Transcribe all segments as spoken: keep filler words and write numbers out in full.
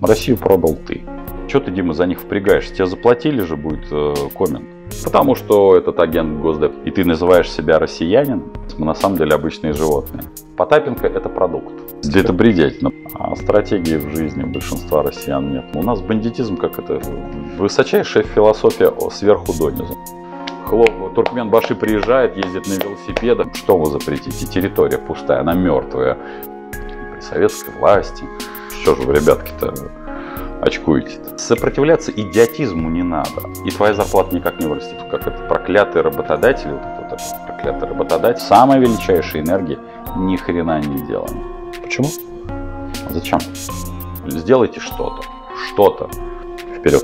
Россию продал ты. Чего ты, Дима, за них впрягаешься? Тебе заплатили же будет э, коммент. Потому что этот агент Госдеп, и ты называешь себя россиянин, мы на самом деле обычные животные. Потапенко – это продукт. Это бредятина. А стратегии в жизни большинства россиян нет. У нас бандитизм, как это, высочайшая философия сверху донизу. Хлоп, Туркменбаши приезжает, ездит на велосипедах. Что вы запретите? Территория пустая, она мертвая. При советской власти. Что же вы, ребятки-то, очкуете-то? Сопротивляться идиотизму не надо. И твоя зарплата никак не вырастет. Как это проклятый работодатель, вот этот, вот этот проклятый работодатель, самая величайшая энергия ни хрена не делаем. Почему? Зачем? Сделайте что-то. Что-то. Вперед.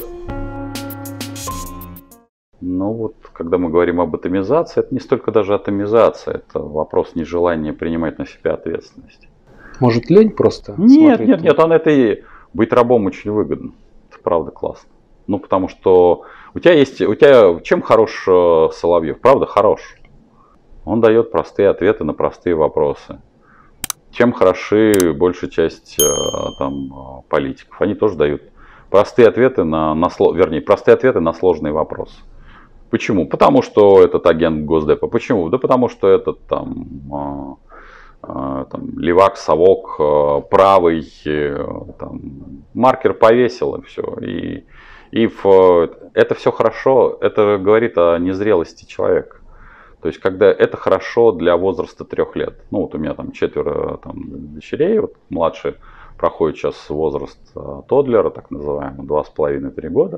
Ну вот, когда мы говорим об атомизации, это не столько даже атомизация, это вопрос нежелания принимать на себя ответственность. Может, лень просто? Нет, нет, нет, он это и быть рабом очень выгодно. Это правда классно. Ну, потому что у тебя есть, у тебя, чем хорош Соловьев? Правда, хорош. Он дает простые ответы на простые вопросы. Чем хороши большая часть там, политиков? Они тоже дают простые ответы на, на, вернее, простые ответы на сложные вопросы. Почему? Потому что этот агент Госдепа. Почему? Да потому что этот там, э, там левак, совок, э, правый, э, там, маркер повесил и все. И, и в, это все хорошо, это говорит о незрелости человека. То есть, когда это хорошо для возраста трех лет. Ну, вот у меня там четверо там, дочерей, вот младший проходит сейчас возраст тоддлера, так называемый, два с половиной-три года.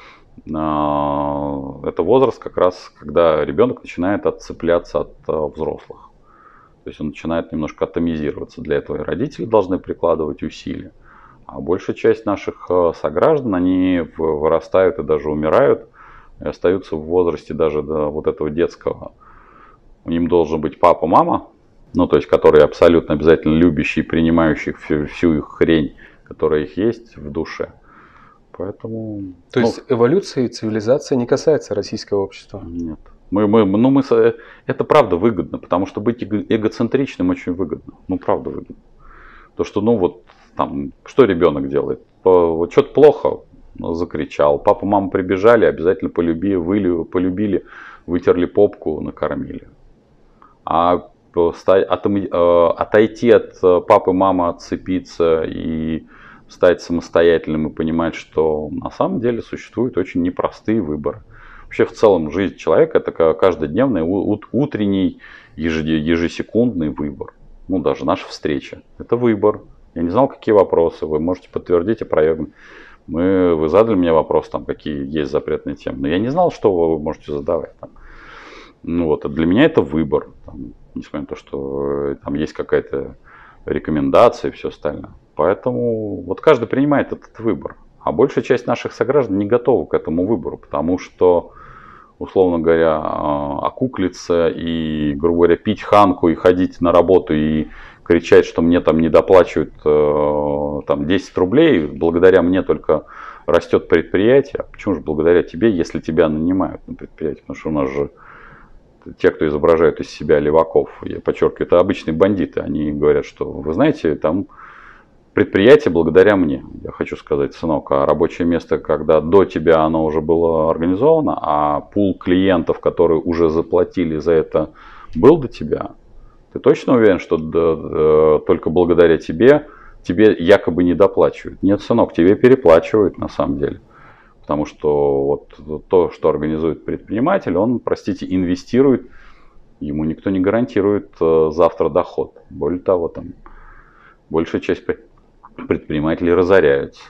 Это возраст как раз, когда ребенок начинает отцепляться от взрослых. То есть он начинает немножко атомизироваться. Для этого и родители должны прикладывать усилия. А большая часть наших сограждан, они вырастают и даже умирают, и остаются в возрасте даже до вот этого детского. У них должен быть папа, мама, ну то есть которые абсолютно обязательно любящие, принимающие всю, всю их хрень, которая их есть в душе. Поэтому, то ну, есть эволюция и цивилизация не касается российского общества? Нет. Мы, мы, ну, мы, это правда выгодно, потому что быть эго, эгоцентричным очень выгодно. Ну, правда выгодно. То, что, ну, вот, там, что ребенок делает? Вот что-то плохо, закричал. Папа, мама прибежали, обязательно полюбили, выли, полюбили, вытерли попку, накормили. А отойти от папы, мамы, отцепиться и стать самостоятельным и понимать, что на самом деле существуют очень непростые выборы. Вообще в целом жизнь человека это каждодневный, утренний, ежесекундный выбор. Ну даже наша встреча. Это выбор. Я не знал, какие вопросы. Вы можете подтвердить, опровергнуть. Мы, вы задали мне вопрос, там, какие есть запретные темы. Но я не знал, что вы можете задавать. Там. Ну, вот, для меня это выбор. Там, несмотря на то, что там есть какая-то рекомендация и все остальное. Поэтому вот каждый принимает этот выбор. А большая часть наших сограждан не готова к этому выбору, потому что, условно говоря, окуклиться и, грубо говоря, пить ханку и ходить на работу и кричать, что мне там не доплачивают там, десять рублей, благодаря мне только растет предприятие. А почему же благодаря тебе, если тебя нанимают на предприятие? Потому что у нас же те, кто изображают из себя леваков, я подчеркиваю, это обычные бандиты. Они говорят, что вы знаете, там предприятие благодаря мне. Я хочу сказать, сынок, а рабочее место, когда до тебя оно уже было организовано, а пул клиентов, которые уже заплатили за это, был до тебя, ты точно уверен, что до, до, только благодаря тебе, тебе якобы не доплачивают? Нет, сынок, тебе переплачивают на самом деле. Потому что вот то, что организует предприниматель, он, простите, инвестирует, ему никто не гарантирует завтра доход. Более того, там большая часть предпринимателей разоряются.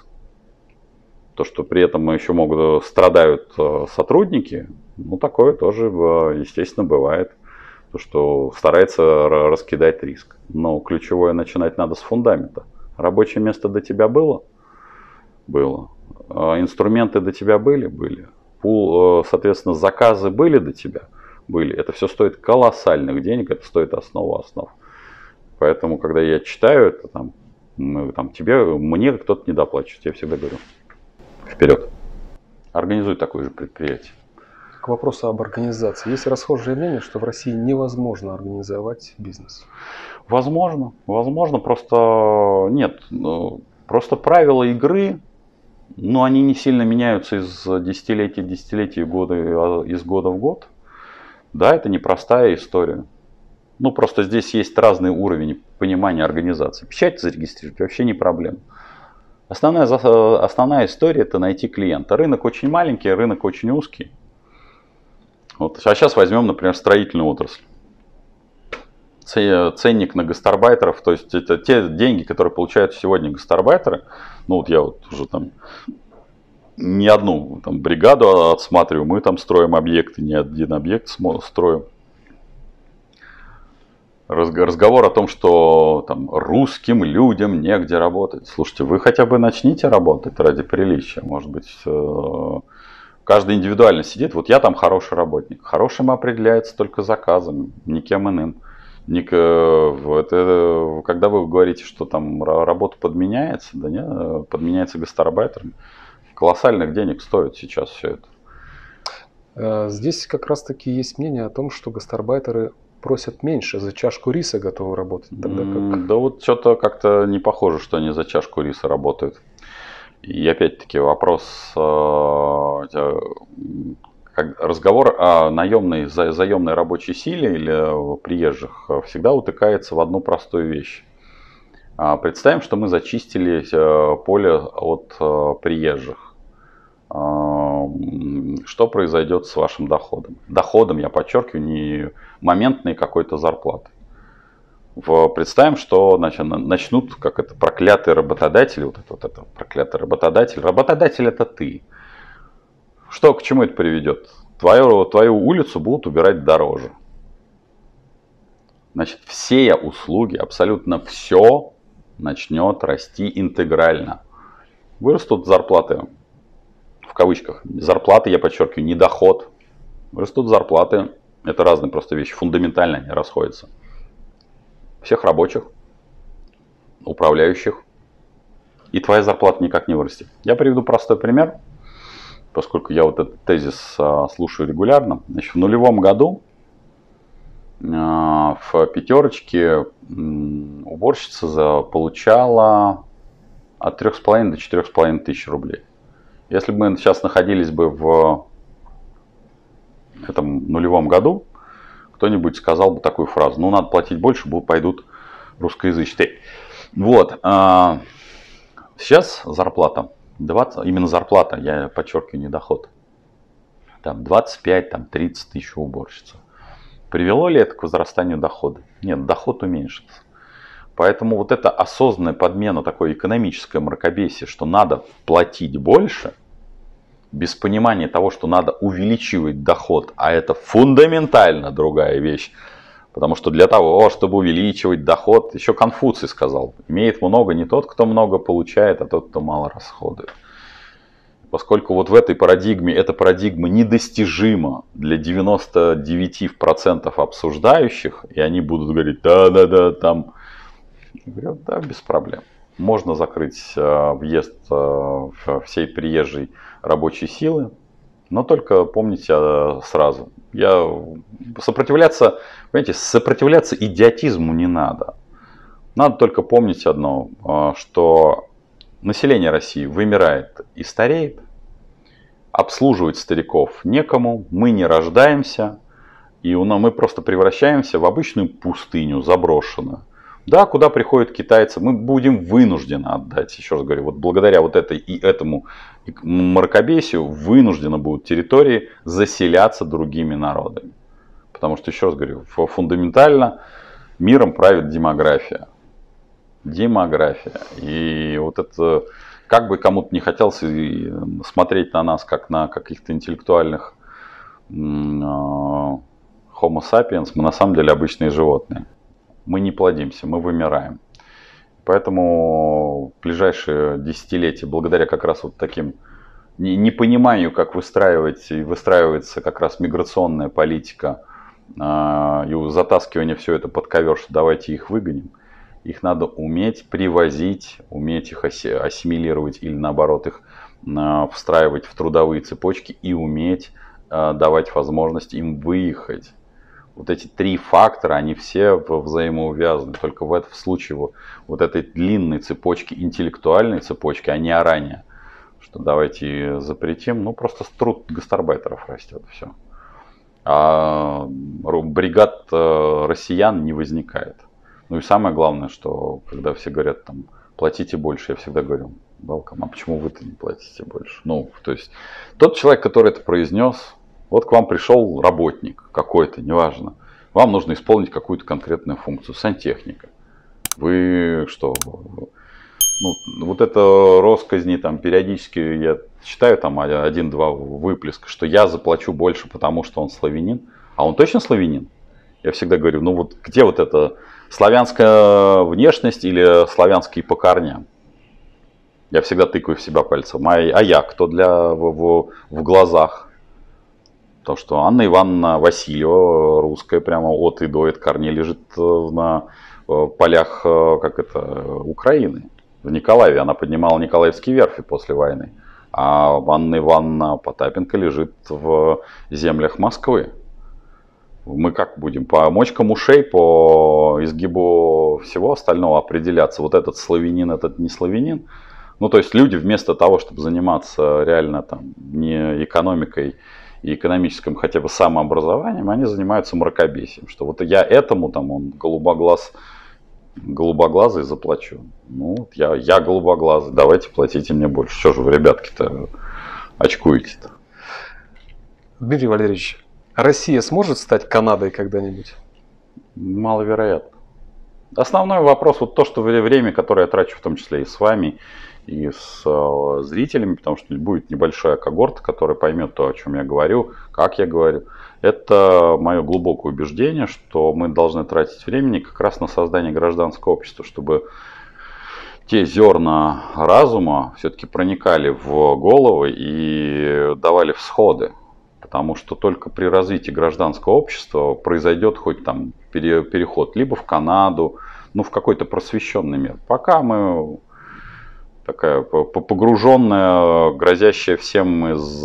То, что при этом еще могут страдают сотрудники, ну такое тоже, естественно, бывает. То, что старается раскидать риск. Но ключевое начинать надо с фундамента. Рабочее место до тебя было? Было. Инструменты до тебя были? Были. Пул, соответственно, заказы были до тебя? Были. Это все стоит колоссальных денег, это стоит основу основ. Поэтому, когда я читаю это, там, мы, там, тебе, мне кто-то не доплачивает, я всегда говорю, вперед. Организуй такое же предприятие. К вопросу об организации. Есть расхожее мнение, что в России невозможно организовать бизнес. Возможно, возможно, просто нет. Просто правила игры, ну, они не сильно меняются из десятилетия в десятилетие, года, из года в год. Да, это непростая история. Ну, просто здесь есть разный уровень понимания организации. Печать зарегистрировать вообще не проблема. Основная, основная история – это найти клиента. Рынок очень маленький, рынок очень узкий. Вот. А сейчас возьмем, например, строительную отрасль. Ценник на гастарбайтеров, то есть это те деньги, которые получают сегодня гастарбайтеры. Ну вот я вот уже там не одну там бригаду отсматриваю, мы там строим объекты, не один объект строим. Разговор о том, что там русским людям негде работать. Слушайте, вы хотя бы начните работать ради приличия. Может быть, каждый индивидуально сидит. Вот я там хороший работник. Хорошим определяется только заказом, никем иным. Это, когда вы говорите, что там работа подменяется, да нет, подменяется гастарбайтерами, колоссальных денег стоит сейчас все это. Здесь как раз таки есть мнение о том, что гастарбайтеры просят меньше, за чашку риса готовы работать. Тогда как... Да вот что-то как-то не похоже, что они за чашку риса работают. И опять-таки вопрос, разговор о наемной, заемной рабочей силе или приезжих всегда утыкается в одну простую вещь. Представим, что мы зачистили поле от приезжих. Что произойдет с вашим доходом? Доходом, я подчеркиваю, не моментной какой-то зарплаты. Представим, что значит, начнут, как это, проклятые работодатели, вот это, вот это проклятый работодатель. Работодатель это ты. Что, к чему это приведет? Твою, твою улицу будут убирать дороже. Значит, все услуги, абсолютно все начнет расти интегрально. Вырастут зарплаты. В кавычках. Зарплаты, я подчеркиваю, не доход. Растут зарплаты. Это разные просто вещи. Фундаментально они расходятся. Всех рабочих, управляющих. И твоя зарплата никак не вырастет. Я приведу простой пример. Поскольку я вот этот тезис а, слушаю регулярно. Значит, в нулевом году а, в пятерочке м, уборщица за, получала от трёх с половиной до четырёх с половиной тысяч рублей. Если бы мы сейчас находились бы в этом нулевом году, кто-нибудь сказал бы такую фразу: ну, надо платить больше, пойдут русскоязычные. Вот. Сейчас зарплата, двадцать, именно зарплата, я подчеркиваю, не доход, там двадцать пять, там тридцать тысяч уборщиц. Привело ли это к возрастанию дохода? Нет, доход уменьшится. Поэтому вот эта осознанная подмена, такое экономическое мракобесие, что надо платить больше, без понимания того, что надо увеличивать доход, а это фундаментально другая вещь. Потому что для того, чтобы увеличивать доход, еще Конфуций сказал, имеет много не тот, кто много получает, а тот, кто мало расходует. Поскольку вот в этой парадигме, эта парадигма недостижима для девяноста девяти процентов обсуждающих, и они будут говорить: да-да-да, там... Я говорю: да, без проблем. Можно закрыть э, въезд э, всей приезжей рабочей силы, но только помните э, сразу. Я сопротивляться, понимаете, сопротивляться идиотизму не надо. Надо только помнить одно, э, что население России вымирает и стареет, обслуживать стариков некому, мы не рождаемся, и мы просто превращаемся в обычную пустыню, заброшенную. Да, куда приходят китайцы, мы будем вынуждены отдать. Еще раз говорю, вот благодаря вот этой и этому мракобесию вынуждены будут территории заселяться другими народами. Потому что, еще раз говорю, фундаментально миром правит демография. Демография. И вот это, как бы кому-то не хотелось смотреть на нас, как на каких-то интеллектуальных Homo sapiens, мы на самом деле обычные животные. Мы не плодимся, мы вымираем. Поэтому в ближайшие десятилетия, благодаря как раз вот таким непониманию, как выстраивать, выстраивается как раз миграционная политика и затаскивание все это под ковер, что давайте их выгоним, их надо уметь привозить, уметь их ассимилировать или наоборот их встраивать в трудовые цепочки и уметь давать возможность им выехать. Вот эти три фактора, они все взаимоувязаны. Только в этом случае вот, вот этой длинной цепочки, интеллектуальной цепочки, а не ранее. Что давайте запретим, ну просто труд гастарбайтеров растет, все. А бригад россиян не возникает. Ну и самое главное, что когда все говорят, там, платите больше, я всегда говорю, welcome, а почему вы-то не платите больше? Ну, то есть тот человек, который это произнес, вот к вам пришел работник какой-то, неважно, вам нужно исполнить какую-то конкретную функцию, сантехника. Вы что, ну, вот это россказни, там, периодически я читаю там один-два выплеска, что я заплачу больше, потому что он славянин, а он точно славянин? Я всегда говорю, ну вот где вот это славянская внешность или славянский по корням? Я всегда тыкаю в себя пальцем. А, а я кто для в, в, в глазах? Потому что Анна Ивановна Васильева, русская, прямо от и до, это корней лежит на полях, как это, Украины. В Николаеве она поднимала Николаевские верфи после войны. А Анна Ивановна Потапенко лежит в землях Москвы. Мы как будем по мочкам ушей, по изгибу всего остального определяться, вот этот славянин, этот не славянин. Ну, то есть люди вместо того, чтобы заниматься реально там не экономикой и экономическим хотя бы самообразованием, они занимаются мракобесием. Что вот я этому, там, он голубоглаз, голубоглазый заплачу. Ну, я, я голубоглазый, давайте платите мне больше. Что же вы, ребятки-то, очкуете-то? Дмитрий Валерьевич, Россия сможет стать Канадой когда-нибудь? Маловероятно. Основной вопрос, вот то, что время, которое я трачу в том числе и с вами, и с э, зрителями, потому что будет небольшая когорта, которая поймет то, о чем я говорю, как я говорю. Это мое глубокое убеждение, что мы должны тратить времени как раз на создание гражданского общества, чтобы те зерна разума все-таки проникали в головы и давали всходы. Потому что только при развитии гражданского общества произойдет хоть там переход либо в Канаду, ну в какой-то просвещенный мир. Пока мы такая погруженная, грозящая всем из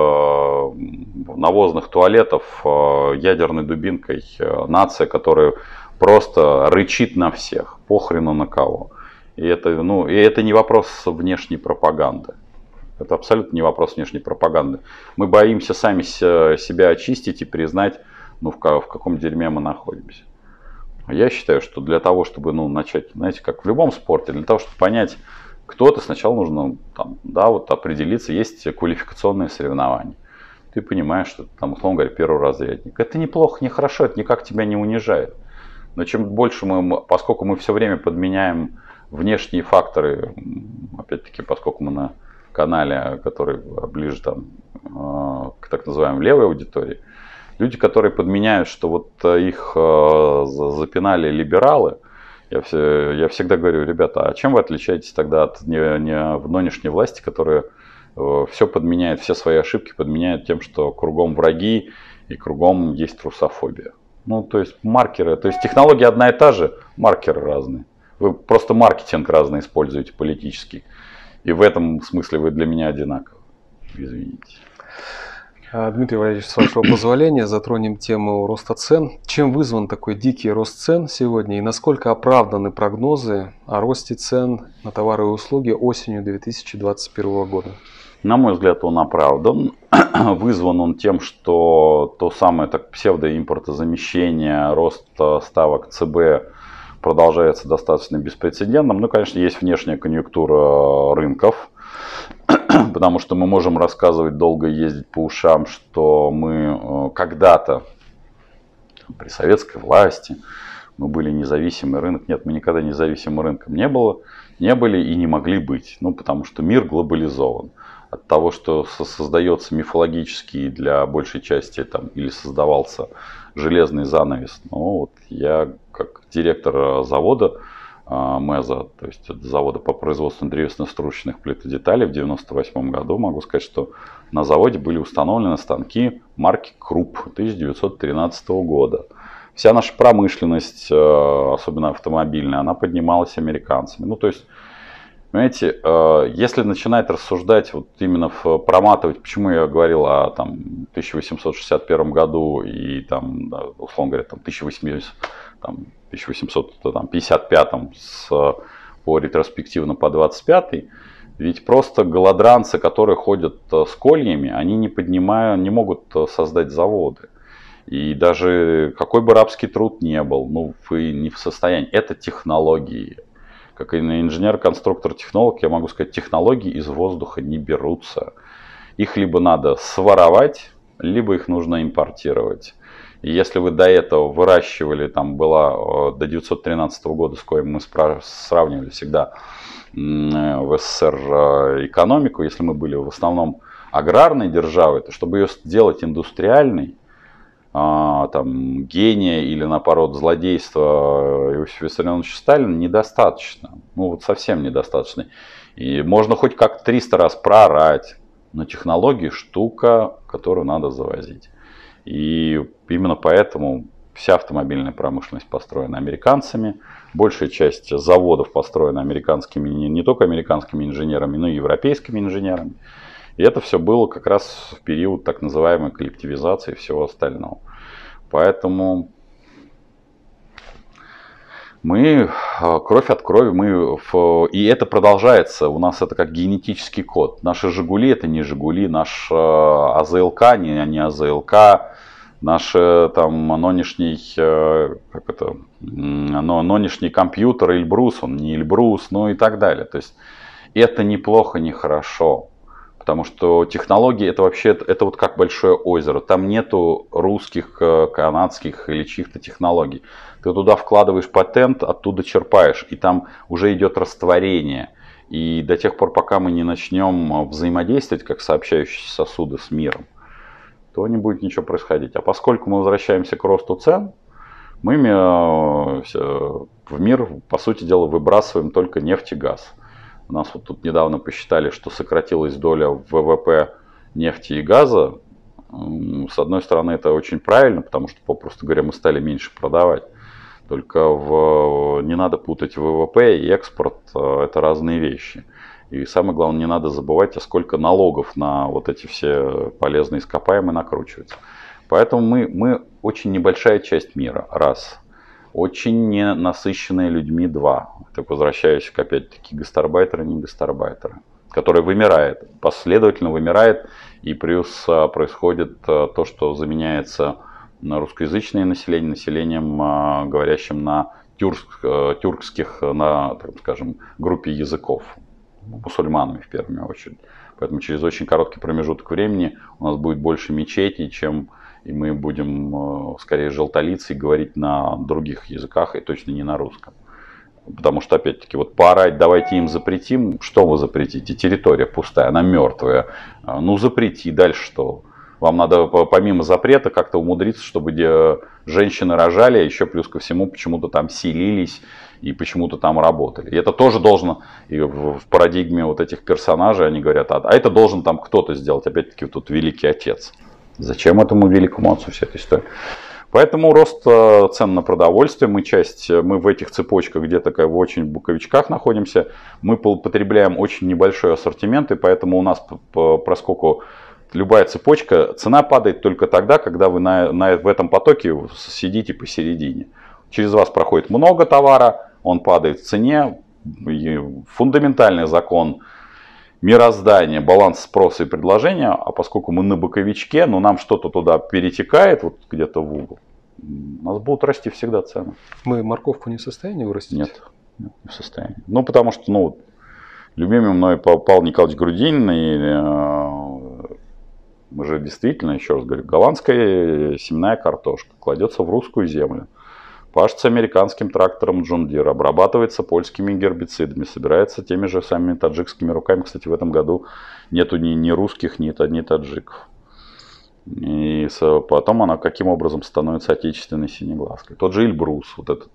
навозных туалетов ядерной дубинкой нация, которая просто рычит на всех, похрену на кого. И это, ну, и это не вопрос внешней пропаганды. Это абсолютно не вопрос внешней пропаганды. Мы боимся сами себя очистить и признать, ну, в, в каком дерьме мы находимся. Я считаю, что для того, чтобы ну, начать, знаете, как в любом спорте, для того, чтобы понять, кто ты, сначала нужно там, да, вот определиться. Есть квалификационные соревнования. Ты понимаешь, что ты, там, условно говоря, перворазрядник. Это неплохо, не хорошо, это никак тебя не унижает. Но чем больше мы, поскольку мы все время подменяем внешние факторы, опять-таки, поскольку мы на канале, который ближе там, к так называемой левой аудитории, люди, которые подменяют, что вот их запинали либералы, я, все, я всегда говорю, ребята, а чем вы отличаетесь тогда от не, не, нынешней власти, которая все подменяет, все свои ошибки подменяет тем, что кругом враги и кругом есть русофобия. Ну, то есть маркеры, то есть технология одна и та же, маркеры разные. Вы просто маркетинг разный используете политический. И в этом смысле вы для меня одинаковы. Извините. Дмитрий Валерьевич, с вашего позволения затронем тему роста цен. Чем вызван такой дикий рост цен сегодня и насколько оправданы прогнозы о росте цен на товары и услуги осенью две тысячи двадцать первого года? На мой взгляд, он оправдан. Вызван он тем, что то самое так, псевдоимпортозамещение, рост ставок ЦБ продолжается достаточно беспрецедентным. Ну, конечно, есть внешняя конъюнктура рынков, потому что мы можем рассказывать, долго ездить по ушам, что мы когда-то при советской власти мы были независимый рынок. Нет, мы никогда независимым рынком не, было, не были и не могли быть, ну, потому что мир глобализован. От того, что создается мифологический для большей части там, или создавался железный занавес. Ну, вот я как директор завода МЭЗа, то есть завода по производству древесно-стружечных плит и деталей в девяносто восьмом году, могу сказать, что на заводе были установлены станки марки Круп тысяча девятьсот тринадцатого года. Вся наша промышленность, особенно автомобильная, она поднималась американцами. Ну, то есть Понимаете, если начинать рассуждать, вот именно проматывать, почему я говорил о там, тысяча восемьсот шестьдесят первом году и там, условно говоря, там, тысяча восемьсот пятьдесят пятом с, по ретроспективно по двадцать пятый, ведь просто голодранцы, которые ходят с кольями, они не поднимают, не могут создать заводы. И даже какой бы рабский труд не был, ну вы не в состоянии. Это технологии. Как и инженер, конструктор, технолог, я могу сказать, технологии из воздуха не берутся. Их либо надо своровать, либо их нужно импортировать. И если вы до этого выращивали, там была до девятьсот тринадцатого года, с коим мы сравнивали всегда в СССР экономику, если мы были в основном аграрной державой, то чтобы ее сделать индустриальной, там, гения или, наоборот, злодейства Иосифа Виссарионовича Сталина недостаточно. Ну, вот совсем недостаточно. И можно хоть как триста раз проорать, но технологии штука, которую надо завозить. И именно поэтому вся автомобильная промышленность построена американцами. Большая часть заводов построена американскими, не, не только американскими инженерами, но и европейскими инженерами. И это все было как раз в период так называемой коллективизации и всего остального. Поэтому мы кровь от крови, мы в, и это продолжается. У нас это как генетический код. Наши Жигули это не Жигули, наш АЗЛК не, не АЗЛК, наш там нынешний, как это, нынешний компьютер Эльбрус, он не Эльбрус, ну и так далее. То есть это неплохо, не хорошо. Потому что технологии это вообще, это вот как большое озеро. Там нету русских, канадских или чьих-то технологий. Ты туда вкладываешь патент, оттуда черпаешь. И там уже идет растворение. И до тех пор, пока мы не начнем взаимодействовать, как сообщающиеся сосуды с миром, то не будет ничего происходить. А поскольку мы возвращаемся к росту цен, мы в мир, по сути дела, выбрасываем только нефть и газ. У нас вот тут недавно посчитали, что сократилась доля в ВВП нефти и газа. С одной стороны, это очень правильно, потому что, попросту говоря, мы стали меньше продавать. Только в... не надо путать ВВП и экспорт, это разные вещи. И самое главное, не надо забывать, а сколько налогов на вот эти все полезные ископаемые накручивается. Поэтому мы, мы очень небольшая часть мира, раз. Очень не насыщенные людьми, два. Так возвращаюсь к, опять-таки, гастарбайтеры, не гастарбайтеры, которые вымирает, последовательно вымирает, и плюс происходит то, что заменяется на русскоязычное население населением, говорящим на тюрк, тюркских, на, так скажем, группе языков, мусульманами в первую очередь. Поэтому через очень короткий промежуток времени у нас будет больше мечетей, чем и мы будем скорее желтолицы и говорить на других языках, и точно не на русском. Потому что, опять-таки, вот поорать, давайте им запретим. Что вы запретите? Территория пустая, она мертвая. Ну, запрети. Дальше что? Вам надо помимо запрета как-то умудриться, чтобы женщины рожали, а еще плюс ко всему почему-то там селились и почему-то там работали. И это тоже должно, и в парадигме вот этих персонажей они говорят, а это должен там кто-то сделать. Опять-таки, вот тут великий отец. Зачем этому великому отцу вся эта история? Поэтому рост цен на продовольствие, мы часть, мы в этих цепочках где-то в очень буковичках находимся, мы потребляем очень небольшой ассортимент, и поэтому у нас, поскольку любая цепочка, цена падает только тогда, когда вы на, на, в этом потоке сидите посередине. Через вас проходит много товара, он падает в цене, фундаментальный закон мироздания, баланс спроса и предложения, а поскольку мы на боковичке, но нам что-то туда перетекает, вот где-то в угол, у нас будут расти всегда цены. Мы морковку не в состоянии вырастить? Нет, нет, не в состоянии. Ну, потому что, ну, любимый мной Павел Николаевич Грудинин, и э, мы же действительно, еще раз говорю, голландская семенная картошка кладется в русскую землю. Пашется американским трактором John Deere, обрабатывается польскими гербицидами, собирается теми же самыми таджикскими руками. Кстати, в этом году нету ни, ни русских, ни, ни таджиков. И потом она каким образом становится отечественной синеглазкой. Тот же Эльбрус, вот этот,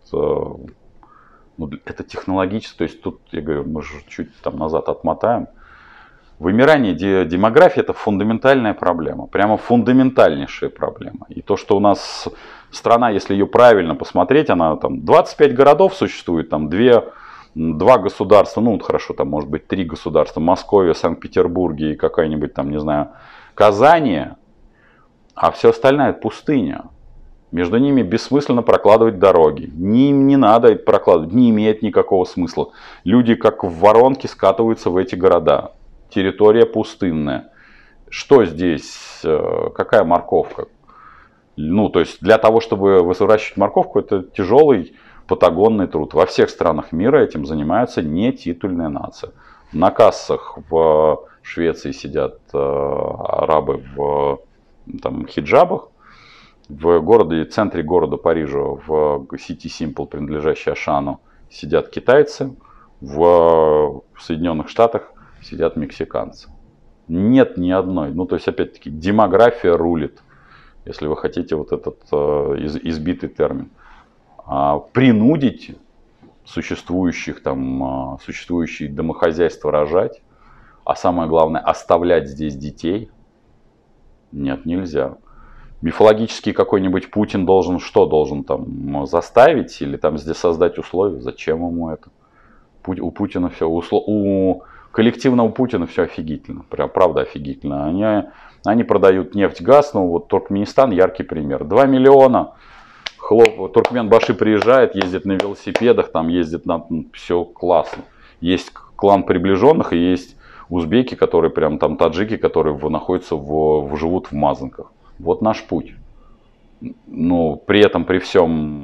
ну, это технологически, то есть тут, я говорю, мы же чуть там назад отмотаем. Вымирание демографии – это фундаментальная проблема, прямо фундаментальнейшая проблема. И то, что у нас страна, если ее правильно посмотреть, она там двадцать пять городов существует, там две два государства, ну хорошо, там может быть три государства, Московия, Санкт-Петербург и какая-нибудь там, не знаю, Казани, а все остальное это пустыня. Между ними бессмысленно прокладывать дороги. Им не надо прокладывать, не имеет никакого смысла. Люди как в воронке скатываются в эти города. Территория пустынная. Что здесь, какая морковка? Ну, то есть для того, чтобы выращивать морковку, это тяжелый патагонный труд. Во всех странах мира этим занимаются нетитульные нации. На кассах в Швеции сидят арабы в там, хиджабах. В городе, в центре города Парижа, в City Simple, принадлежащей Ашану, сидят китайцы. В Соединенных Штатах сидят мексиканцы. Нет ни одной. Ну, то есть, опять-таки, демография рулит, если вы хотите вот этот э, избитый термин. А принудить существующих, там, э, существующие домохозяйства рожать, а самое главное, оставлять здесь детей, нет, нельзя. Мифологический какой-нибудь Путин должен что? Должен там заставить или там здесь создать условия? Зачем ему это? У Путина все, у, у коллективного Путина все офигительно. Прям правда офигительно. Они, они продают нефть, газ. Ну вот Туркменистан яркий пример. два миллиона. Хлоп, Туркменбаши приезжает, ездит на велосипедах, там ездит на... Все классно. Есть клан приближенных и есть узбеки, которые прям там таджики, которые находятся в, в, живут в мазанках. Вот наш путь. Но при этом, при всем,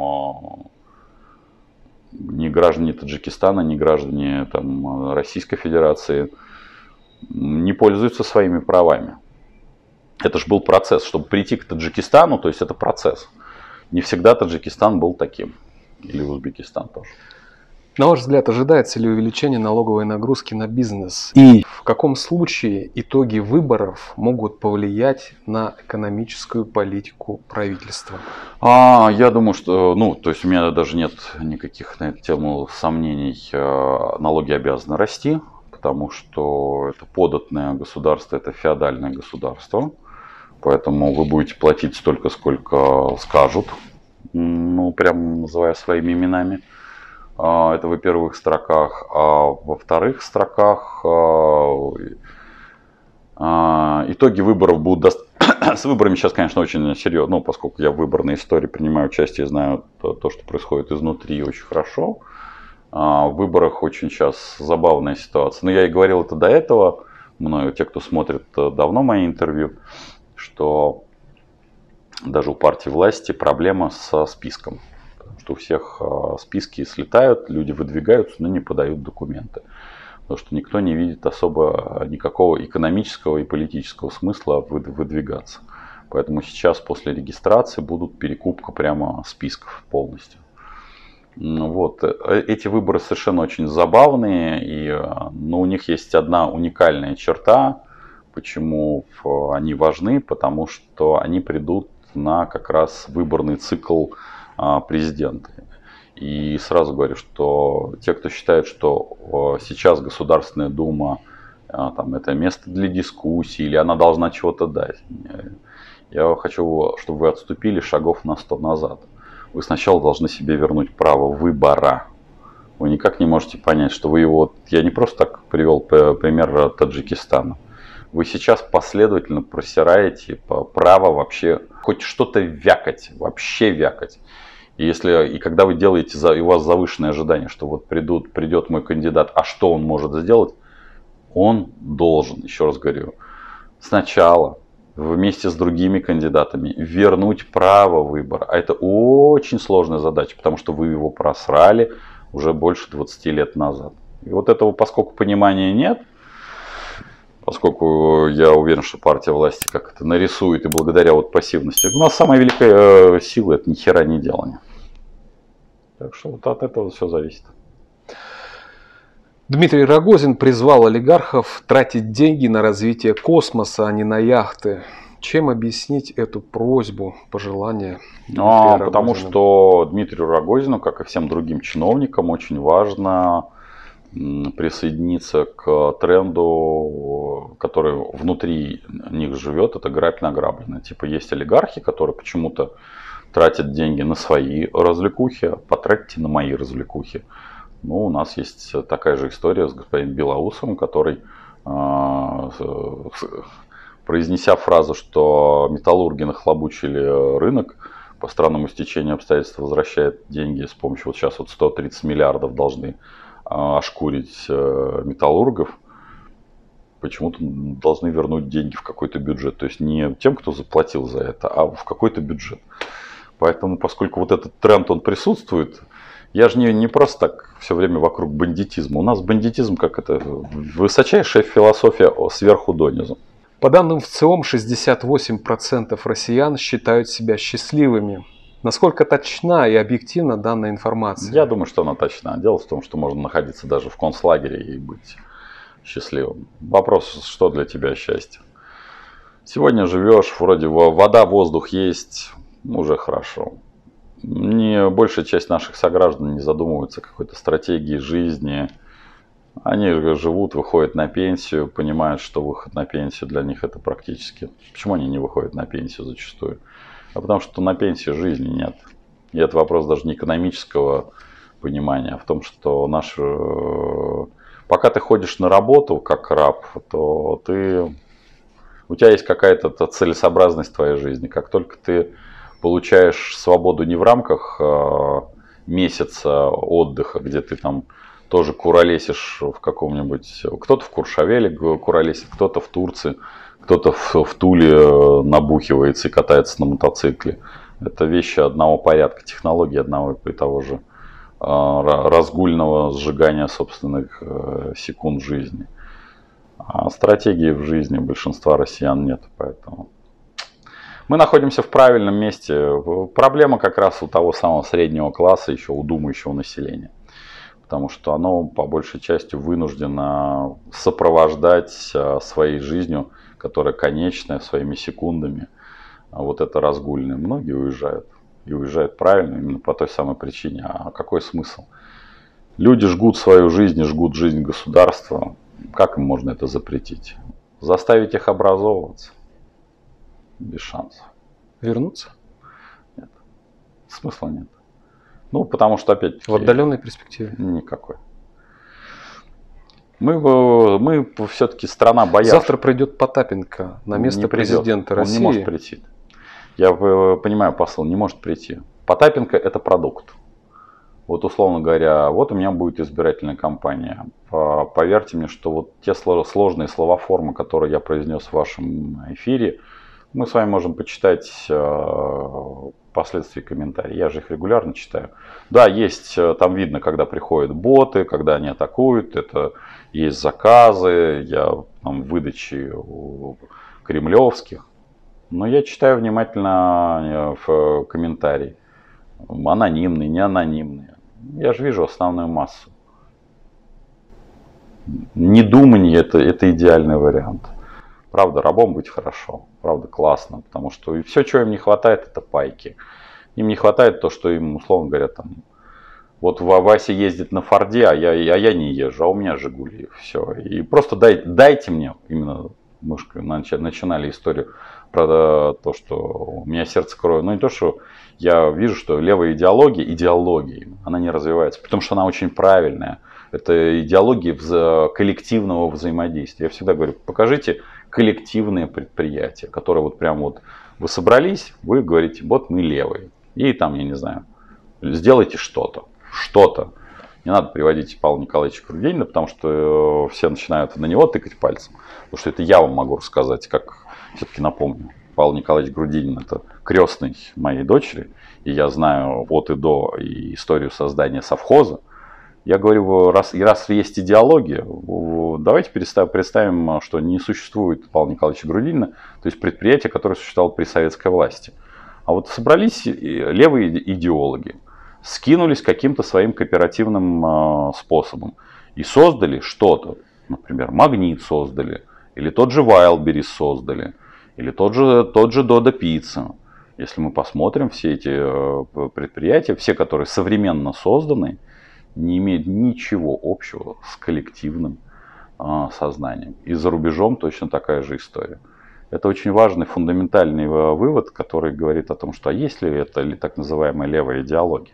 ни граждане Таджикистана, ни граждане там, Российской Федерации не пользуются своими правами. Это же был процесс. Чтобы прийти к Таджикистану, то есть это процесс. Не всегда Таджикистан был таким. Или Узбекистан тоже. На ваш взгляд, ожидается ли увеличение налоговой нагрузки на бизнес? И в каком случае итоги выборов могут повлиять на экономическую политику правительства? А, я думаю, что, ну, то есть у меня даже нет никаких на эту тему сомнений. Налоги обязаны расти, потому что это податное государство, это феодальное государство. Поэтому вы будете платить столько, сколько скажут, ну, прям называя своими именами. Это во первых строках, а во вторых строках итоги выборов будут достаточно... С выборами сейчас, конечно, очень серьезно, ну, поскольку я в выборной истории принимаю участие, знаю то, то, что происходит изнутри, очень хорошо. В выборах очень сейчас забавная ситуация. Но я и говорил это до этого, мною, те, кто смотрит давно мои интервью, что даже у партии власти проблема со списком. Что у всех списки слетают, люди выдвигаются, но не подают документы. Потому что никто не видит особо никакого экономического и политического смысла выдвигаться. Поэтому сейчас после регистрации будут перекупка прямо списков полностью. Вот. Эти выборы совершенно очень забавные, и, но у них есть одна уникальная черта, почему они важны, потому что они придут на как раз выборный цикл президента. И сразу говорю, что те, кто считает, что сейчас Государственная Дума там, это место для дискуссии, или она должна чего-то дать, я хочу, чтобы вы отступили шагов на сто назад. Вы сначала должны себе вернуть право выбора. Вы никак не можете понять, что вы его... Я не просто так привел пример Таджикистана. Вы сейчас последовательно просираете право вообще хоть что-то вякать, вообще вякать. И, если, и когда вы делаете, и у вас завышенное ожидание, что вот придут, придет мой кандидат, а что он может сделать? Он должен, еще раз говорю, сначала вместе с другими кандидатами вернуть право выбора. А это очень сложная задача, потому что вы его просрали уже больше двадцати лет назад. И вот этого, поскольку понимания нет, поскольку я уверен, что партия власти как это нарисует, и благодаря вот пассивности, у нас самая великая сила — это ни хера не делание. Так что вот от этого все зависит. Дмитрий Рогозин призвал олигархов тратить деньги на развитие космоса, а не на яхты. Чем объяснить эту просьбу, пожелание Дмитрия а, Рогозина? Потому что Дмитрию Рогозину, как и всем другим чиновникам, очень важно присоединиться к тренду, который внутри них живет, это грабь награбленное. Типа есть олигархи, которые почему-то тратят деньги на свои развлекухи, потратьте на мои развлекухи. Ну, у нас есть такая же история с господином Белоусовым, который, произнеся фразу, что металлурги нахлобучили рынок, по странному стечению обстоятельств возвращает деньги с помощью, вот сейчас вот сто тридцать миллиардов должны ошкурить металлургов, почему-то должны вернуть деньги в какой-то бюджет. То есть не тем, кто заплатил за это, а в какой-то бюджет. Поэтому, поскольку вот этот тренд, он присутствует, я же не, не просто так все время вокруг бандитизма. У нас бандитизм, как это, высочайшая философия сверху донизу. По данным ВЦИОМ, шестьдесят восемь процентов россиян считают себя счастливыми. Насколько точна и объективна данная информация? Я думаю, что она точна. Дело в том, что можно находиться даже в концлагере и быть счастливым. Вопрос, что для тебя счастье? Сегодня живешь, вроде вода, воздух есть, уже хорошо. Не, большая часть наших сограждан не задумываются о какой-то стратегии жизни. Они живут, выходят на пенсию, понимают, что выход на пенсию для них это практически... Почему они не выходят на пенсию зачастую? А потому что на пенсии жизни нет. И это вопрос даже не экономического понимания, а в том, что наш... Пока ты ходишь на работу как раб, то ты... у тебя есть какая-то целесообразность в твоей жизни. Как только ты получаешь свободу не в рамках месяца отдыха, где ты там тоже куролесишь в каком-нибудь... Кто-то в Куршавеле куролесит, кто-то в Турции, кто-то в, в Туле набухивается и катается на мотоцикле. Это вещи одного порядка, технологии одного и того же разгульного сжигания собственных секунд жизни. А стратегии в жизни большинства россиян нет, поэтому... Мы находимся в правильном месте. Проблема как раз у того самого среднего класса, еще у думающего населения. Потому что оно по большей части вынуждено сопровождать своей жизнью, которая конечная, своими секундами. Вот это разгульное. Многие уезжают. И уезжают правильно именно по той самой причине. А какой смысл? Люди жгут свою жизнь, жгут жизнь государства. Как им можно это запретить? Заставить их образовываться? Без шансов. Вернуться? Нет. Смысла нет. Ну, потому что опять... В отдаленной перспективе? Никакой. Мы, мы все-таки страна боярышек. Завтра придет Потапенко на место президента России. Он не может прийти. Я понимаю посыл, не может прийти. Потапенко это продукт. Вот условно говоря, вот у меня будет избирательная кампания. Поверьте мне, что вот те сложные словоформы, которые я произнес в вашем эфире, мы с вами можем почитать впоследствии комментарии. Я же их регулярно читаю. Да, есть, там видно, когда приходят боты, когда они атакуют. Это есть заказы, я там выдачи у кремлевских. Но я читаю внимательно в комментарии. Анонимные, не анонимные. Я же вижу основную массу. Недумание это, это идеальный вариант. Правда, рабом быть хорошо. Правда, классно. Потому что и все, чего им не хватает, это пайки. Им не хватает то, что им, условно говоря, там... Вот Вася ездит на Форде, а я, а я не езжу, а у меня Жигули. Все. И просто дай, дайте мне, именно мы начинали историю про то, что у меня сердце крови. Ну не то, что я вижу, что левая идеология, идеология, она не развивается, потому что она очень правильная. Это идеология вза- коллективного взаимодействия. Я всегда говорю, покажите коллективные предприятия, которые вот прям вот вы собрались, вы говорите, вот мы левые. И там, я не знаю, сделайте что-то, что-то. Не надо приводить Павла Николаевича Грудинина, потому что все начинают на него тыкать пальцем. Потому что это я вам могу рассказать, как все-таки напомню. Павел Николаевич Грудинин это крестный моей дочери. И я знаю от и до и историю создания совхоза. Я говорю, раз, и раз есть идеология, давайте представим, что не существует Павла Николаевича Грудинина, то есть предприятие, которое существовало при советской власти. А вот собрались левые идеологи, скинулись каким-то своим кооперативным способом и создали что-то. Например, Магнит создали, или тот же Wildberries создали, или тот же, тот же Dodo Pizza. Если мы посмотрим, все эти предприятия, все, которые современно созданы, не имеют ничего общего с коллективным а, сознанием. И за рубежом точно такая же история. Это очень важный фундаментальный вывод, который говорит о том, что а есть ли это ли так называемая левая идеология.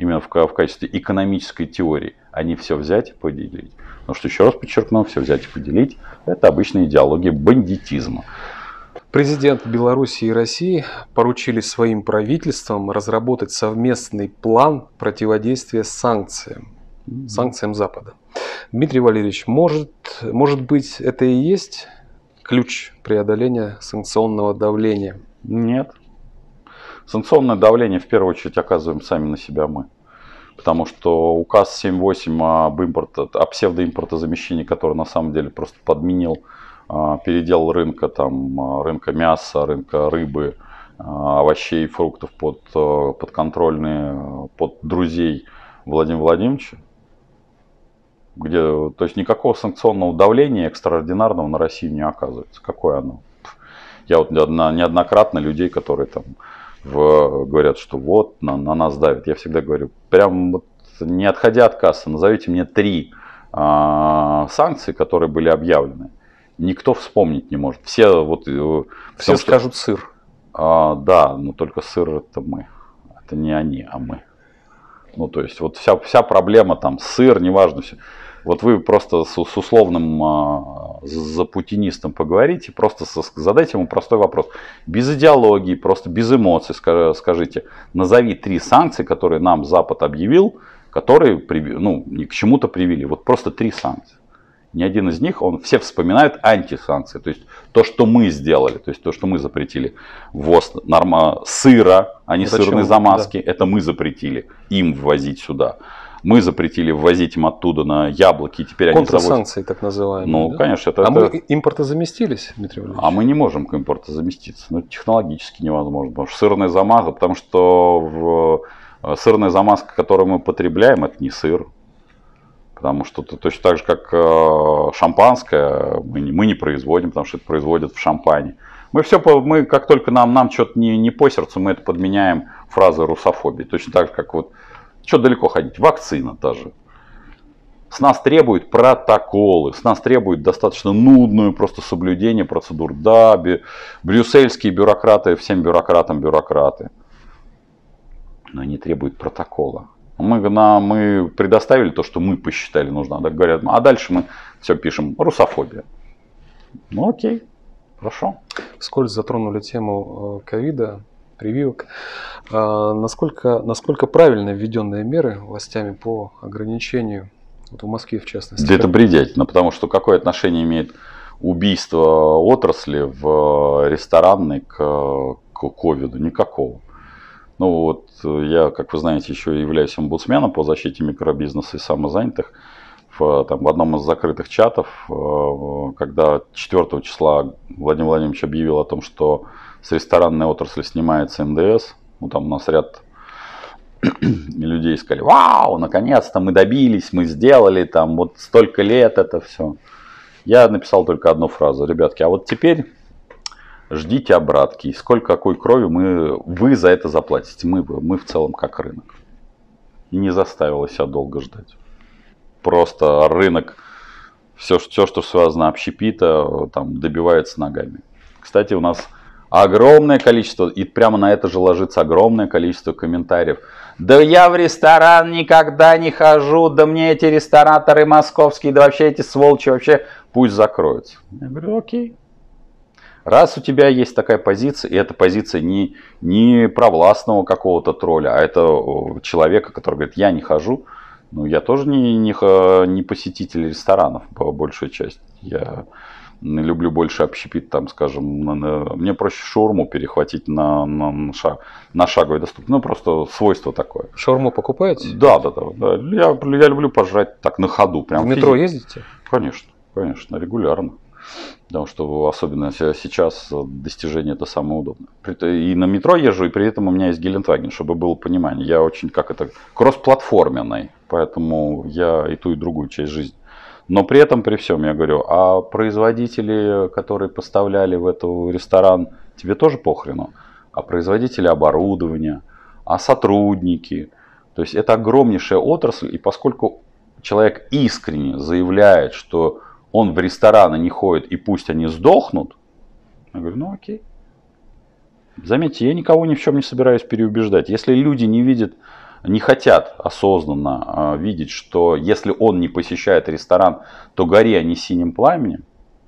именно в, в качестве экономической теории, а не все взять и поделить. Потому что, еще раз подчеркну, все взять и поделить – это обычная идеология бандитизма. Президент Беларуси и России поручили своим правительствам разработать совместный план противодействия санкциям, mm-hmm. санкциям Запада. Дмитрий Валерьевич, может, может быть, это и есть ключ преодоления санкционного давления? Нет. Санкционное давление в первую очередь оказываем сами на себя мы. Потому что указ семь восемь об, импорте, о псевдоимпортозамещении, который на самом деле просто подменил передел рынка, там, рынка мяса, рынка рыбы, овощей, фруктов под подконтрольные, под друзей Владимира Владимировича, где, то есть никакого санкционного давления экстраординарного на Россию не оказывается. Какое оно? Я вот неоднократно людей, которые там в, говорят, что вот на, на нас давят, я всегда говорю, прям вот, не отходя от кассы, назовите мне три а, санкции, которые были объявлены. Никто вспомнить не может. Все, вот, Все скажут что, сыр. А, да, но только сыр это мы. Это не они, а мы. Ну, то есть, вот вся, вся проблема там, сыр, неважно все. Вот вы просто с, с условным а, запутинистом поговорите, просто со, задайте ему простой вопрос. Без идеологии, просто без эмоций скажите, назови три санкции, которые нам Запад объявил, которые ну, к чему-то привели. Вот просто три санкции. Ни один из них, он все вспоминают антисанкции, то есть то, что мы сделали, то есть то, что мы запретили ввоз норма, сыра, а не Зачем? сырные замазки, да. Это мы запретили им ввозить сюда. Мы запретили ввозить им оттуда на яблоки, и теперь они завозят. Контрсанкции так называемые. Ну, да? конечно. Это, а это... мы импортозаместились, Дмитрий Валерьевич? А мы не можем к импортозаместиться, ну, технологически невозможно, потому что сырная замазка, потому что в... сырная замазка, которую мы потребляем, это не сыр. Потому что точно так же, как шампанское, мы не, мы не производим, потому что это производят в шампане. Мы все, мы, как только нам, нам что-то не, не по сердцу, мы это подменяем фразой русофобии. Точно так же, как вот, что далеко ходить, вакцина та же. С нас требуют протоколы, с нас требуют достаточно нудное просто соблюдение процедур. Да, бю, брюссельские бюрократы, всем бюрократам бюрократы. Но они требуют протокола. Мы, на, мы предоставили то, что мы посчитали нужно. Так говорят, а дальше мы все пишем русофобия. Ну окей, хорошо. Вскользь затронули тему ковида, прививок. А насколько, насколько правильно введенные меры властями по ограничению, вот в Москве в частности? Да это бредятина, потому что какое отношение имеет убийство отрасли в ресторанной к, к ковиду? Никакого. Ну вот, я, как вы знаете, еще являюсь омбудсменом по защите микробизнеса и самозанятых. В, там, в одном из закрытых чатов, когда четвёртого числа Владимир Владимирович объявил о том, что с ресторанной отрасли снимается эн дэ эс, ну там у нас ряд людей сказали, вау, наконец-то мы добились, мы сделали, там вот столько лет это все. Я написал только одну фразу, ребятки, а вот теперь... Ждите обратки. И сколько какой крови мы, вы за это заплатите. Мы, мы в целом как рынок. И не заставило себя долго ждать. Просто рынок, все, все что связано общепита, там, добивается ногами. Кстати, у нас огромное количество, и прямо на это же ложится огромное количество комментариев. Да я в ресторан никогда не хожу, да мне эти рестораторы московские, да вообще эти сволочи, вообще пусть закроются. Я говорю, окей. Раз у тебя есть такая позиция, и эта позиция не, не провластного какого-то тролля, а это человека, который говорит, я не хожу, ну я тоже не, не, не посетитель ресторанов, по большей части. Я люблю больше общепит, там, скажем, на, на, мне проще шаурму перехватить на, на, на, шаг, на шаговой доступности, ну просто свойство такое. Шаурму покупаете? Да, да, да. да. Я, я люблю пожрать так на ходу. Прям в метро физик. Ездите? Конечно, конечно, регулярно. Потому что особенно сейчас достижение это самое удобное. И на метро езжу, и при этом у меня есть Гелендваген, чтобы было понимание. Я очень, как это, кроссплатформенный, поэтому я и ту, и другую часть жизни. Но при этом, при всем, я говорю, а производители, которые поставляли в этот ресторан, тебе тоже похрену? А производители оборудования, а сотрудники. То есть это огромнейшая отрасль, и поскольку человек искренне заявляет, что он в рестораны не ходит и пусть они сдохнут, я говорю, ну окей. Заметьте, я никого ни в чем не собираюсь переубеждать. Если люди не видят не хотят осознанно видеть, что если он не посещает ресторан, то гори они синим пламенем,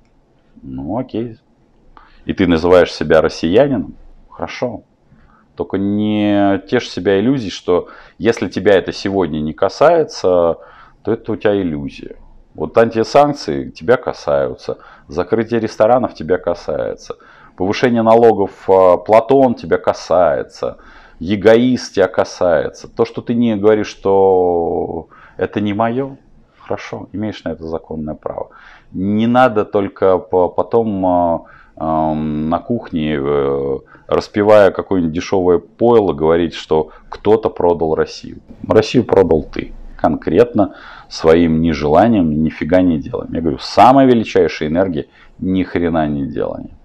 ну окей. И ты называешь себя россиянином, хорошо. Только не тешь себя иллюзий, что если тебя это сегодня не касается, то это у тебя иллюзия. Вот антисанкции тебя касаются, закрытие ресторанов тебя касается, повышение налогов Платон тебя касается, эгоист тебя касается. То, что ты не говоришь, что это не мое, хорошо, имеешь на это законное право. Не надо только потом на кухне, распивая какое-нибудь дешевое пойло, говорить, что кто-то продал Россию. Россию продал ты. Конкретно своим нежеланием нифига не делаем. Я говорю, самая величайшая энергия ни хрена не делания.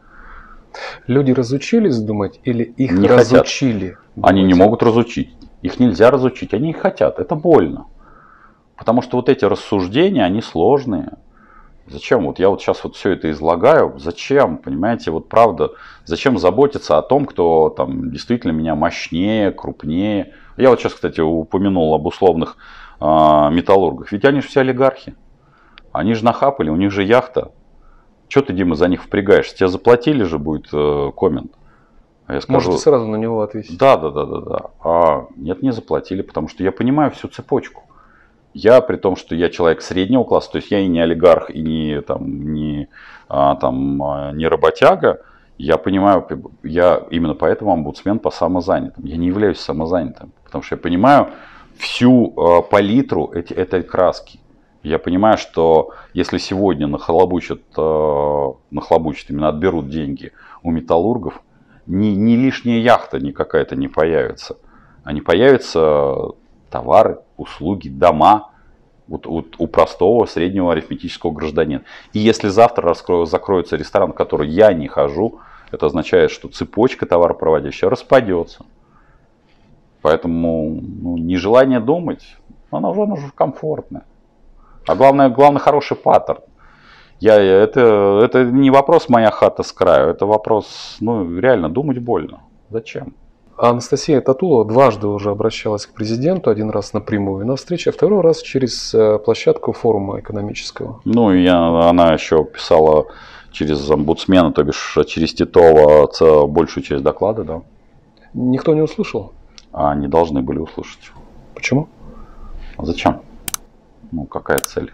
Люди разучились думать или их не разучили? Думать? Они не могут разучить. Их нельзя разучить. Они их хотят. Это больно. Потому что вот эти рассуждения, они сложные. Зачем? Вот я вот сейчас вот все это излагаю. Зачем? Понимаете, вот правда, зачем заботиться о том, кто там действительно меня мощнее, крупнее? Я вот сейчас, кстати, упомянул об условных э, металлургах. Ведь они же все олигархи. Они же нахапали, у них же яхта. Че ты, Дима, за них впрягаешься? Тебе заплатили же, будет э, коммент. А я скажу, можете сразу на него ответить. Да, да, да, да, да. А нет, не заплатили, потому что я понимаю всю цепочку. Я, при том, что я человек среднего класса, то есть я и не олигарх, и не, там, не, а, там, не работяга, я понимаю, я именно поэтому омбудсмен по самозанятым. Я не являюсь самозанятым, потому что я понимаю всю а, палитру эти, этой краски. Я понимаю, что если сегодня нахлобучат, а, нахлобучат, именно отберут деньги у металлургов, ни, ни лишняя яхта ни какая-то не появится. А не появятся товары, услуги, дома вот, вот, у простого среднего арифметического гражданина. И если завтра раскрою, закроется ресторан, в который я не хожу, это означает, что цепочка товаропроводящая распадется. Поэтому ну, нежелание думать, оно уже, оно уже комфортное. А главное, главное хороший паттерн. Я, это, это не вопрос моя хата с краю, это вопрос, ну реально, думать больно. Зачем? Анастасия Татулова дважды уже обращалась к президенту, один раз напрямую на встрече, а второй раз через площадку форума экономического. Ну, и она еще писала через омбудсмена, то бишь через Титова, большую часть доклада, да. Никто не услышал? А они должны были услышать. Почему? А зачем? Ну, какая цель?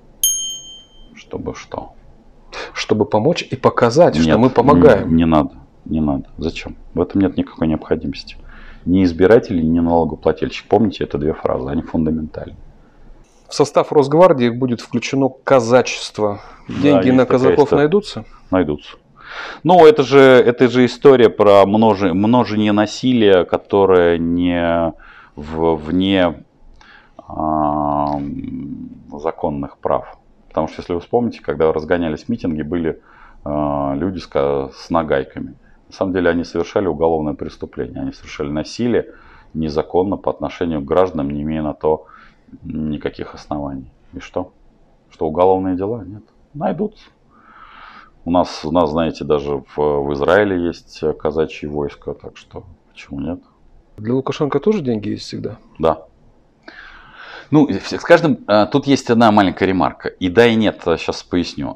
Чтобы что? Чтобы помочь и показать, Нет, что мы помогаем. Не, не надо. Не надо. Зачем? В этом нет никакой необходимости. Ни избирателей, ни налогоплательщик. Помните, это две фразы, они фундаментальны. В состав Росгвардии будет включено казачество. Деньги да, на казаков найдутся? Найдутся. Ну, это же, это же история про множи, множение насилия, которое не в, вне а, законных прав. Потому что, если вы вспомните, когда разгонялись митинги, были а, люди с, с нагайками. На самом деле они совершали уголовное преступление, они совершали насилие незаконно по отношению к гражданам, не имея на то никаких оснований. И что? Что уголовные дела? Нет. Найдутся. У нас, у нас знаете, даже в, в Израиле есть казачьи войска, так что почему нет? Для Лукашенко тоже деньги есть всегда? Да. Ну, с каждым, тут есть одна маленькая ремарка. И да, и нет, сейчас поясню.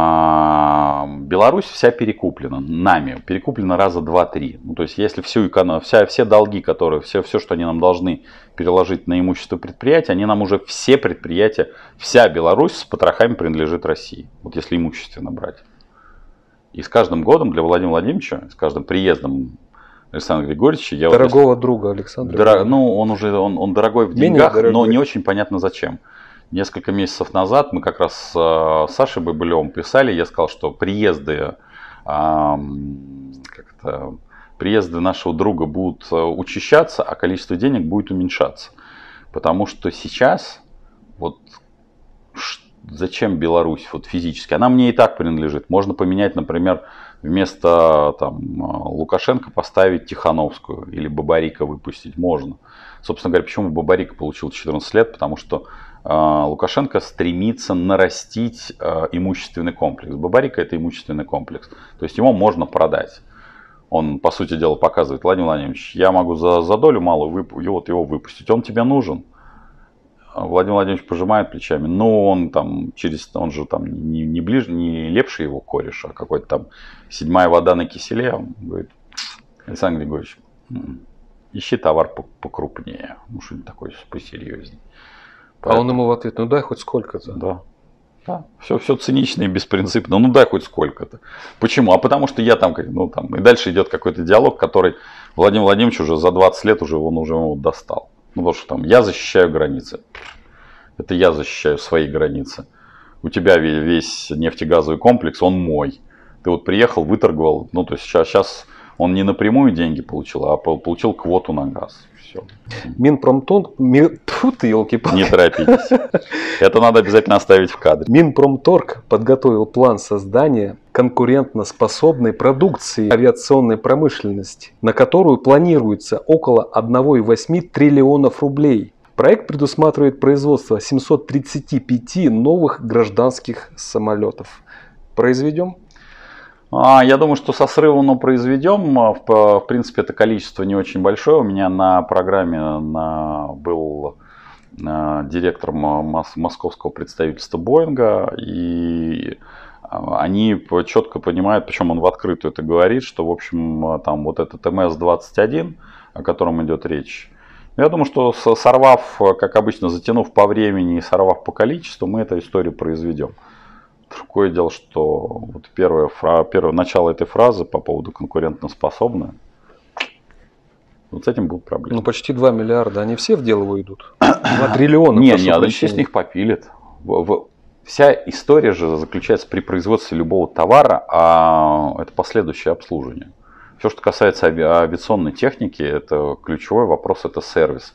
Беларусь вся перекуплена нами, перекуплена раза два-три. Ну, то есть, если всю эконом... вся, все долги, которые, все, все, что они нам должны переложить на имущество предприятия, они нам уже все предприятия, вся Беларусь с потрохами принадлежит России. Вот если имущественно брать. И с каждым годом для Владимира Владимировича, с каждым приездом Александра Григорьевича, я дорогого вот, друга Александра. Дор... Ну, он уже он, он дорогой в деньгах, но не очень понятно зачем. Несколько месяцев назад мы как раз с Сашей Бабылевым писали, я сказал, что приезды, как-то, приезды нашего друга будут учащаться, а количество денег будет уменьшаться. Потому что сейчас, вот зачем Беларусь вот физически? Она мне и так принадлежит. Можно поменять, например, вместо там, Лукашенко поставить Тихановскую или Бабарика выпустить. Можно. Собственно говоря, почему Бабарика получил четырнадцать лет? Потому что э, Лукашенко стремится нарастить э, имущественный комплекс. Бабарика — это имущественный комплекс. То есть его можно продать. Он, по сути дела, показывает: Владимир Владимирович, я могу за, за долю малую вып... и вот его выпустить, он тебе нужен. Владимир Владимирович пожимает плечами, но он там через, он же там не, не ближе, не лепший его кореш, а какой-то там седьмая вода на киселе. Он говорит: Александр Григорьевич, ищи товар покрупнее, ну что-нибудь такое посерьезнее. Поэтому... А он ему в ответ: ну дай хоть сколько-то. Да. Да, все, все цинично и беспринципно. Ну дай хоть сколько-то. Почему? А потому что я там, ну там, и дальше идет какой-то диалог, который Владимир Владимирович уже за двадцать лет уже он уже его достал. Ну потому что там я защищаю границы. Это я защищаю свои границы. У тебя весь нефтегазовый комплекс, он мой. Ты вот приехал, выторговал. Ну то есть сейчас, сейчас он не напрямую деньги получил, а получил квоту на газ. Все. Минпромторг, ми... Фу ты, елки-палки. Не торопитесь. Это надо обязательно оставить в кадре. Минпромторг подготовил план создания конкурентоспособной продукции авиационной промышленности, на которую планируется около одна целая восемь десятых триллионов рублей. Проект предусматривает производство семисот тридцати пяти новых гражданских самолетов. Произведем? А, я думаю, что со срывом мы произведем. В, в принципе, это количество не очень большое. У меня на программе на, был на, директором мос, московского представительства Боинга. И они четко понимают, причем он в открытую это говорит, что, в общем, там вот этот эм эс двадцать один, о котором идет речь, я думаю, что сорвав, как обычно, затянув по времени и сорвав по количеству, мы эту историю произведем. Другое дело, что вот первое, первое начало этой фразы по поводу конкурентоспособны, вот с этим будут проблемы. Ну почти два миллиарда, они все в дело уйдут? два триллиона. Не, не, они, естественно, их попилят. Вся история же заключается при производстве любого товара, а это последующее обслуживание. Все, что касается ави- авиационной техники, это ключевой вопрос, это сервис.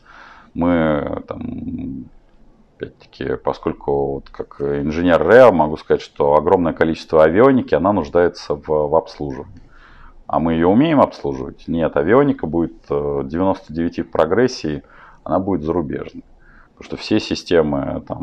Мы там... Опять-таки, поскольку вот как инженер РЭА могу сказать, что огромное количество авионики, она нуждается в, в обслуживании. А мы ее умеем обслуживать? Нет, авионика будет девяносто девять в прогрессии, она будет зарубежной. Потому что все системы там,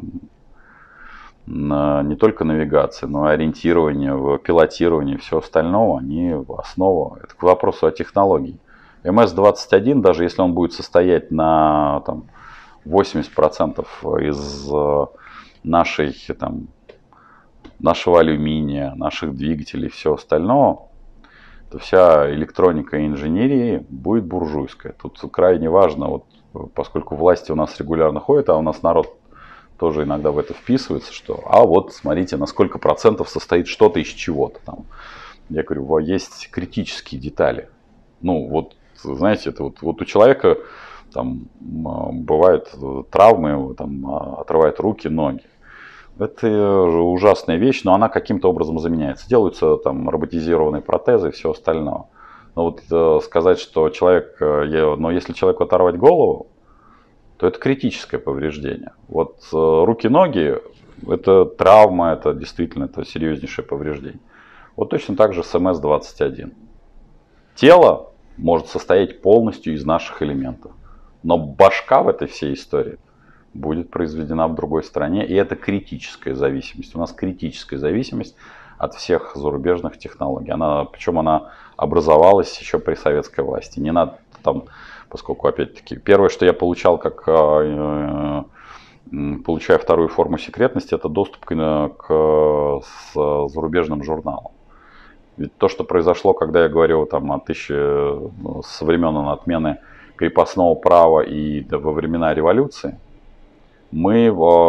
не только навигации, но и ориентирования, пилотирования и все остальное, они в основу. Это к вопросу о технологии. эм эс двадцать один, даже если он будет состоять на... Там, восемьдесят процентов из нашей, там, нашего алюминия, наших двигателей и все остальное, то вся электроника и инженерия будет буржуйская. Тут крайне важно, вот, поскольку власти у нас регулярно ходят, а у нас народ тоже иногда в это вписывается, что а вот смотрите, на сколько процентов состоит что-то из чего-то там. Я говорю, есть критические детали. Ну вот, знаете, это вот, вот у человека... Там бывают травмы, там, отрывают руки, ноги. Это ужасная вещь, но она каким-то образом заменяется. Делаются там роботизированные протезы и все остальное. Но вот э, сказать, что человек, э, но если человеку оторвать голову, то это критическое повреждение. Вот э, руки-ноги – это травма, это действительно это серьезнейшее повреждение. Вот точно так же с эм эс двадцать один. Тело может состоять полностью из наших элементов. Но башка в этой всей истории будет произведена в другой стране. И это критическая зависимость. У нас критическая зависимость от всех зарубежных технологий. Она, причем она образовалась еще при советской власти. Не надо там, поскольку опять-таки, первое, что я получал, как э, получая вторую форму секретности, это доступ к, к с зарубежным журналам. Ведь то, что произошло, когда я говорил там, о тысяче, со времен отмены крепостного права и во времена революции, мы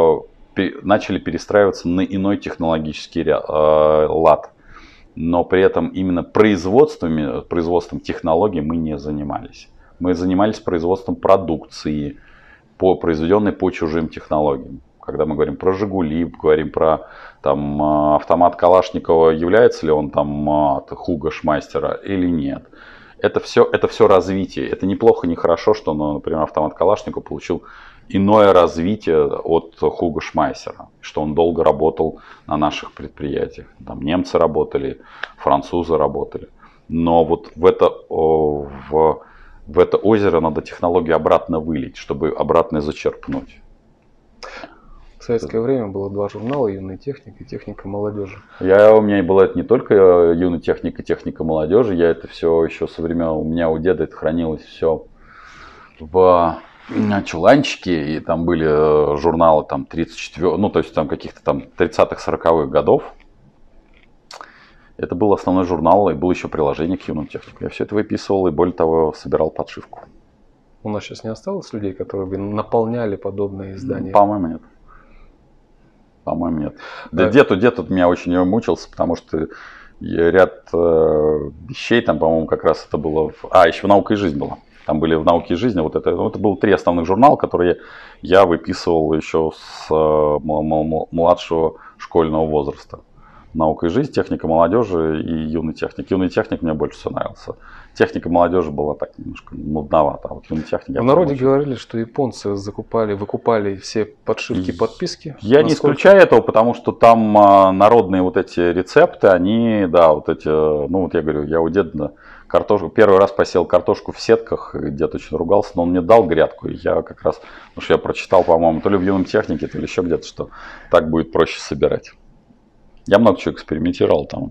начали перестраиваться на иной технологический лад. Но при этом именно производством, производством технологий мы не занимались. Мы занимались производством продукции, по, произведенной по чужим технологиям. Когда мы говорим про «Жигули», говорим про там, автомат Калашникова, является ли он там от Хуга Шмайстера или нет. Это все, это все развитие. Это неплохо, не хорошо, что, ну, например, автомат Калашникова получил иное развитие от Хуга Шмайсера, что он долго работал на наших предприятиях. Там немцы работали, французы работали. Но вот в это, в, в это озеро надо технологию обратно вылить, чтобы обратно зачерпнуть. В советское время было два журнала: «Юная техника» и «Техника молодежи». Я, у меня было это не только «Юная техника», «Техника молодежи», я это все еще со времен, у меня у деда это хранилось все в чуланчике, и там были журналы там тридцать четыре, ну то есть там каких-то там тридцатых-сороковых годов. Это был основной журнал, и было еще приложение к «Юному технику». Я все это выписывал и, более того, собирал подшивку. У нас сейчас не осталось людей, которые бы наполняли подобные издания? По-моему, нет. По-моему, нет. Да, Да. Дед, дед тут меня очень мучился, потому что ряд э, вещей, там, по-моему, как раз это было... В... А, еще «Наука и жизнь» была. Там были в «Науке и жизни». Вот это, ну, это было три основных журнала, которые я выписывал еще с э, младшего школьного возраста. «Наука и жизнь», «Техника молодежи» и «Юный техник». «Юный техник» мне больше всего нравился. «Техника молодежи» была так немножко нудновато. А вот «Юный техник» В народе очень... говорили, что японцы закупали, выкупали все подшивки, подписки. Я Насколько... не исключаю этого, потому что там а, народные вот эти рецепты, они, да, вот эти, ну вот я говорю, я у деда картошку, первый раз посеял картошку в сетках, и дед очень ругался, но он мне дал грядку, и я как раз, потому что я прочитал, по-моему, то ли в «Юном технике», то ли еще где-то, что так будет проще собирать. Я много чего экспериментировал там.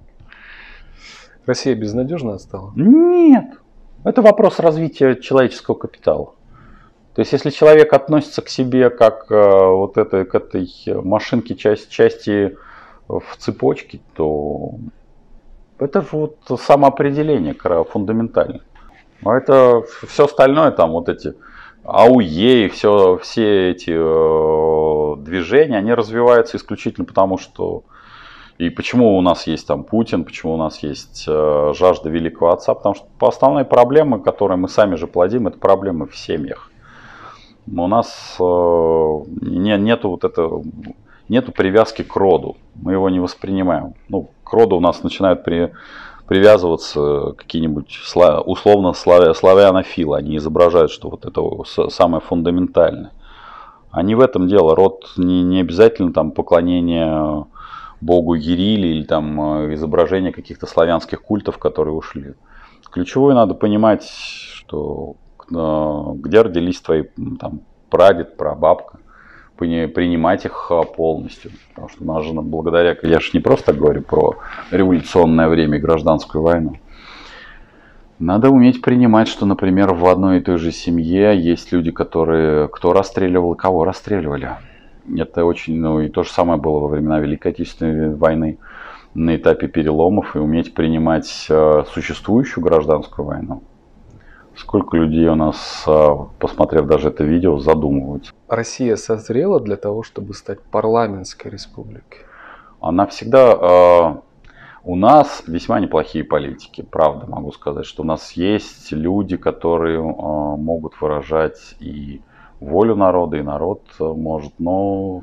Россия безнадежно отстала? Нет. Это вопрос развития человеческого капитала. То есть, если человек относится к себе как э, вот это, к этой машинке часть, части в цепочке, то это же вот самоопределение фундаментальное. А это все остальное, там вот эти АУЕ и все, все эти э, движения, они развиваются исключительно потому, что... И почему у нас есть там Путин, почему у нас есть э, жажда великого отца? Потому что основные проблемы, которые мы сами же плодим, это проблемы в семьях. У нас э, не, нету вот это, нету привязки к роду, мы его не воспринимаем. Ну, к роду у нас начинают при, привязываться какие-нибудь условно славянофилы, они изображают, что вот это самое фундаментальное. А не в этом дело. Род не, не обязательно там поклонение богу Ерили или там изображение каких-то славянских культов, которые ушли. Ключевое надо понимать, что где родились твои там, прадед, прабабка, принимать их полностью. Потому что у нас же благодаря, я же не просто говорю про революционное время и гражданскую войну. Надо уметь принимать, что, например, в одной и той же семье есть люди, которые кто расстреливал и кого расстреливали. Это очень, ну и то же самое было во времена Великой Отечественной войны на этапе переломов, и уметь принимать э, существующую гражданскую войну. Сколько людей у нас, э, посмотрев даже это видео, задумываются. Россия созрела для того, чтобы стать парламентской республикой? Она всегда... Э, у нас весьма неплохие политики, правда, могу сказать, что у нас есть люди, которые э, могут выражать и волю народа, и народ может, но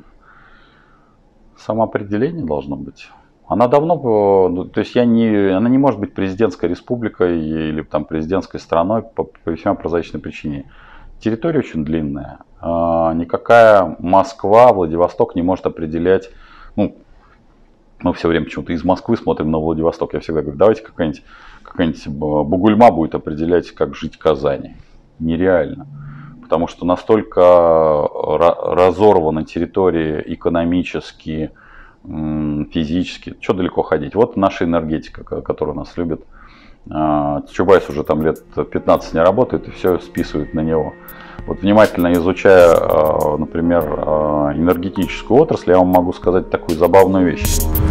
самоопределение должно быть. Она давно, то есть я не, она не может быть президентской республикой или там президентской страной по, по весьма прозрачной причине. Территория очень длинная. А, никакая Москва, Владивосток не может определять, ну, мы все время почему-то из Москвы смотрим на Владивосток. Я всегда говорю, давайте какая-нибудь, какая-нибудь Бугульма будет определять, как жить в Казани. Нереально. Потому что настолько разорвана территория экономически, физически. Что далеко ходить? Вот наша энергетика, которую нас любят. Чубайс уже там лет пятнадцать не работает и все списывают на него. Вот внимательно изучая, например, энергетическую отрасль, я вам могу сказать такую забавную вещь.